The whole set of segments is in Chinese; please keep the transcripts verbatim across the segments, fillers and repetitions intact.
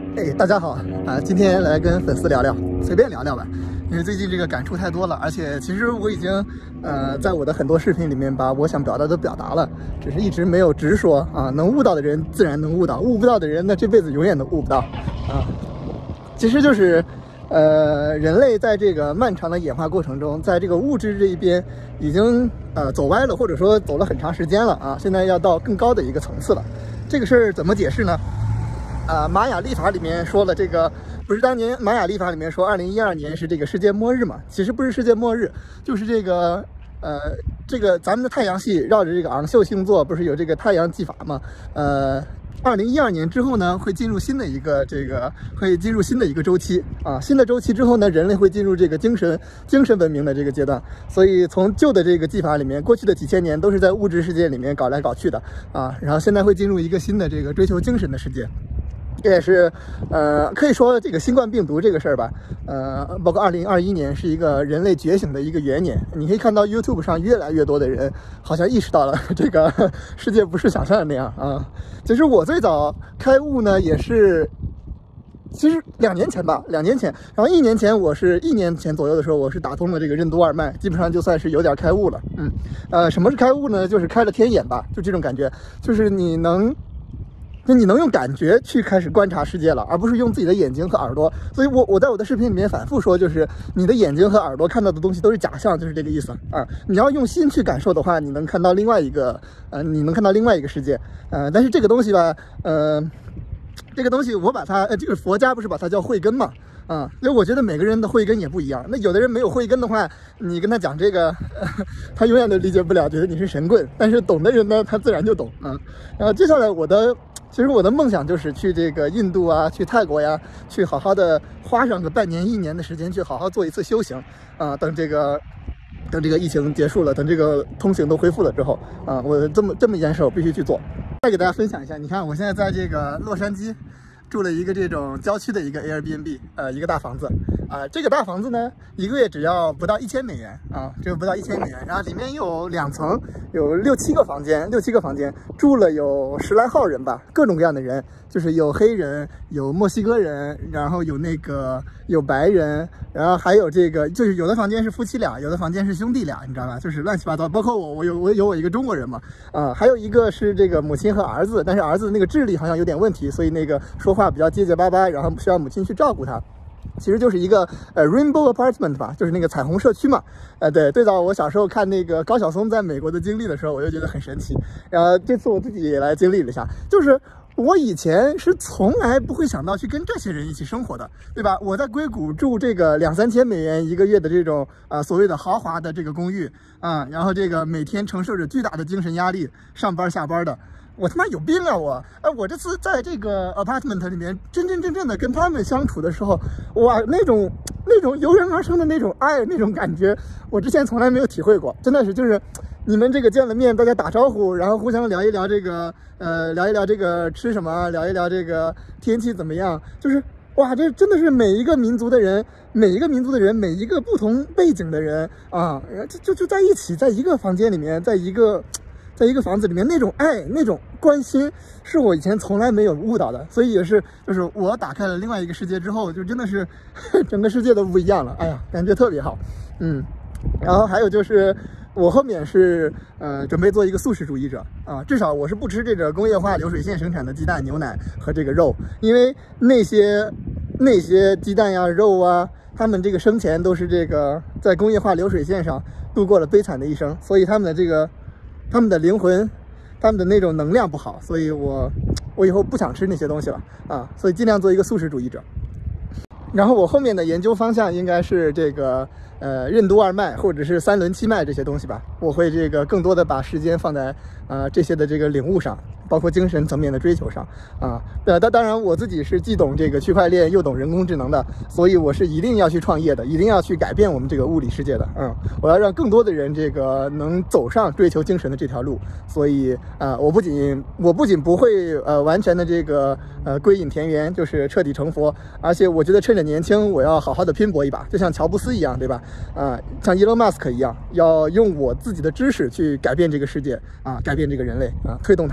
哎，大家好啊！今天来跟粉丝聊聊，随便聊聊吧。因为最近这个感触太多了，而且其实我已经呃在我的很多视频里面把我想表达的都表达了，只是一直没有直说啊。能悟到的人自然能悟到，悟不到的人那这辈子永远都悟不到啊。其实就是呃人类在这个漫长的演化过程中，在这个物质这一边已经呃走歪了，或者说走了很长时间了啊。现在要到更高的一个层次了。这个事儿怎么解释呢？啊，玛雅历法里面说了，这个不是当年玛雅历法里面说二零一二年是这个世界末日嘛？其实不是世界末日，就是这个呃，这个咱们的太阳系绕着这个昂秀星座不是有这个太阳纪法嘛？呃，二零一二年之后呢，会进入新的一个这个会进入新的一个周期啊，新的周期之后呢，人类会进入这个精神精神文明的这个阶段。所以从旧的这个纪法里面，过去的几千年都是在物质世界里面搞来搞去的啊，然后现在会进入一个新的这个追求精神的世界。这也是，呃，可以说这个新冠病毒这个事儿吧，呃，包括二零二一年是一个人类觉醒的一个元年。你可以看到 YouTube 上越来越多的人好像意识到了这个世界不是想象的那样啊。其实我最早开悟呢，也是，其实两年前吧，两年前，然后一年前我是一年前左右的时候，我是打通了这个任督二脉，基本上就算是有点开悟了。嗯，呃，什么是开悟呢？就是开了天眼吧，就这种感觉，就是你能。就你能用感觉去开始观察世界了，而不是用自己的眼睛和耳朵。所以我我在我的视频里面反复说，就是你的眼睛和耳朵看到的东西都是假象，就是这个意思啊。你要用心去感受的话，你能看到另外一个呃，你能看到另外一个世界。呃，但是这个东西吧，呃，这个东西我把它，呃，这个佛家不是把它叫慧根嘛？啊，因为我觉得每个人的慧根也不一样。那有的人没有慧根的话，你跟他讲这个，呃、他永远都理解不了，觉得你是神棍。但是懂的人呢，他自然就懂啊。然后接下来我的。其实我的梦想就是去这个印度啊，去泰国呀，去好好的花上个半年一年的时间，去好好做一次修行啊。等这个等这个疫情结束了，等这个通行都恢复了之后啊，我这么这么一件事我必须去做。再给大家分享一下，你看我现在在这个洛杉矶住了一个这种郊区的一个 Airbnb， 呃，一个大房子啊、呃。这个大房子呢，一个月只要不到一千美元啊，只有不到一千美元。然后里面有两层，有六七个房间，六七个房间住了有十来号人吧，各种各样的人，就是有黑人，有墨西哥人，然后有那个有白人，然后还有这个，就是有的房间是夫妻俩，有的房间是兄弟俩，你知道吧？就是乱七八糟。包括我，我有我有我一个中国人嘛，啊，还有一个是这个母亲和儿子，但是儿子那个智力好像有点问题，所以那个说话比较结结巴巴，然后需要母亲去照顾他。其实就是一个呃 Rainbow Apartment 吧，就是那个彩虹社区嘛。呃，对，最早我小时候看那个高晓松在美国的经历的时候，我就觉得很神奇。然后这次我自己也来经历了一下，就是我以前是从来不会想到去跟这些人一起生活的，对吧？我在硅谷住这个两三千美元一个月的这种啊、呃、所谓的豪华的这个公寓啊、然后这个每天承受着巨大的精神压力，上班下班的。我他妈有病啊我！哎，我这次在这个 apartment 里面真真正正的跟他们相处的时候，哇，那种那种油然而生的那种爱，那种感觉，我之前从来没有体会过。真的是，就是你们这个见了面，大家打招呼，然后互相聊一聊这个，呃，聊一聊这个吃什么，聊一聊这个天气怎么样，就是哇，这真的是每一个民族的人，每一个民族的人，每一个不同背景的人啊，就就就在一起，在一个房间里面，在一个。在一个房子里面，那种爱，那种关心，是我以前从来没有悟到的，所以也是，就是我打开了另外一个世界之后，就真的是整个世界都不一样了。哎呀，感觉特别好，嗯。然后还有就是，我后面是呃准备做一个素食主义者啊，至少我是不吃这个工业化流水线生产的鸡蛋、牛奶和这个肉，因为那些那些鸡蛋呀、肉啊，他们这个生前都是这个在工业化流水线上度过了悲惨的一生，所以他们的这个。他们的灵魂，他们的那种能量不好，所以我我以后不想吃那些东西了啊，所以尽量做一个素食主义者。然后我后面的研究方向应该是这个呃任督二脉或者是三轮七脉这些东西吧，我会这个更多的把时间放在啊、呃、这些的这个领悟上。包括精神层面的追求上啊，呃，当当然我自己是既懂这个区块链又懂人工智能的，所以我是一定要去创业的，一定要去改变我们这个物理世界的，嗯，我要让更多的人这个能走上追求精神的这条路，所以啊、呃，我不仅我不仅不会呃完全的这个呃归隐田园，就是彻底成佛，而且我觉得趁着年轻，我要好好的拼搏一把，就像乔布斯一样，对吧？啊、呃，像伊隆马斯克一样，要用我自己的知识去改变这个世界啊，改变这个人类啊，推动他们的发展。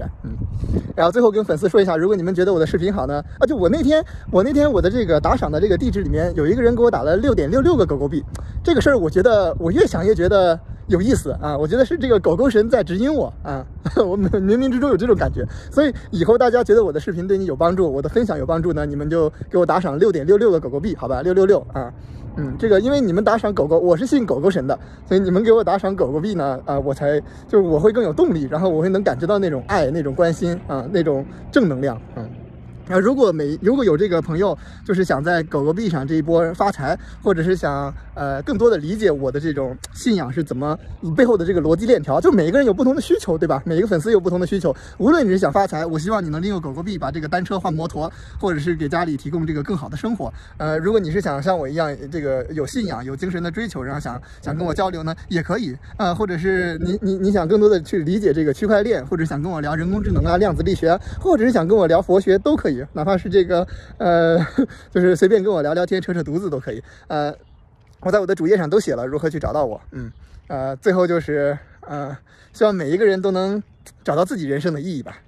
嗯。然后最后跟粉丝说一下，如果你们觉得我的视频好呢，啊，就我那天我那天我的这个打赏的这个地址里面有一个人给我打了六点六六个狗狗币，这个事儿我觉得我越想越觉得有意思啊，我觉得是这个狗狗神在指引我啊，我冥冥之中有这种感觉，所以以后大家觉得我的视频对你有帮助，我的分享有帮助呢，你们就给我打赏六点六六个狗狗币，好吧，六六六啊。嗯，这个因为你们打赏狗狗，我是信狗狗神的，所以你们给我打赏狗狗币呢，啊、呃，我才就是我会更有动力，然后我会能感知到那种爱、那种关心啊、呃，那种正能量，嗯。啊，如果每如果有这个朋友，就是想在狗狗币上这一波发财，或者是想呃更多的理解我的这种信仰是怎么背后的这个逻辑链条，就每个人有不同的需求，对吧？每一个粉丝有不同的需求，无论你是想发财，我希望你能利用狗狗币把这个单车换摩托，或者是给家里提供这个更好的生活。呃，如果你是想像我一样这个有信仰、有精神的追求，然后想想跟我交流呢，也可以。呃，或者是你你你想更多的去理解这个区块链，或者想跟我聊人工智能啊、量子力学，或者是想跟我聊佛学都可以。哪怕是这个，呃，就是随便跟我聊聊天、扯扯犊子都可以。呃，我在我的主页上都写了如何去找到我。嗯，呃，最后就是，呃，希望每一个人都能找到自己人生的意义吧。